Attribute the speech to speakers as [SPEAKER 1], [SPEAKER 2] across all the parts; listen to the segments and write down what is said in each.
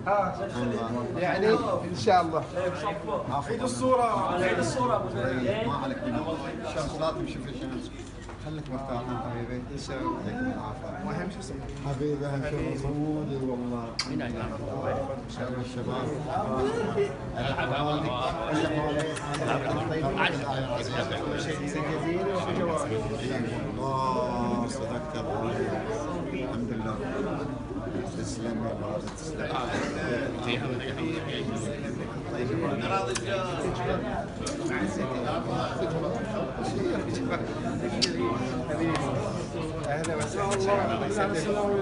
[SPEAKER 1] يعني ان شاء الله.
[SPEAKER 2] عيد الصورة، عيد الصورة. ما عليك الشمس لا تمشي في الشمس. خليك مرتاح حبيبي. ان شاء الله يعطيكم العافية.
[SPEAKER 1] واهم شيء اسمه
[SPEAKER 2] حبيبي اهم شيء صمودي والله. حلو الشباب.
[SPEAKER 1] كل شيء جزيل وفي جواب.
[SPEAKER 2] الله صدقت ابو الحمد لله. تسلم يا بابا تسلم.
[SPEAKER 1] اهلا وسهلا.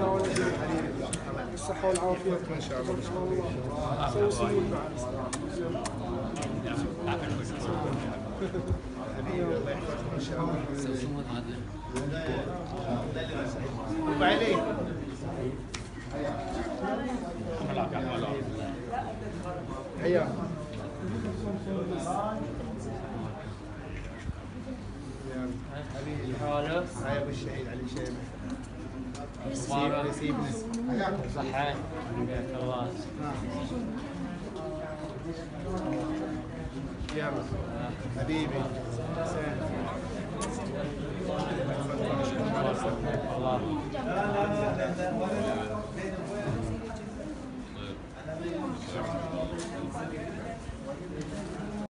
[SPEAKER 1] الصحة والعافية ان شاء الله. سوي سيول حبيبي الله يحفظك ان شاء الله. وبعليك حياك حبيبي. هاي ابو الشهيد علي شيبه. يسيبنا
[SPEAKER 3] صحة الله.
[SPEAKER 1] يلا حبيبي. الله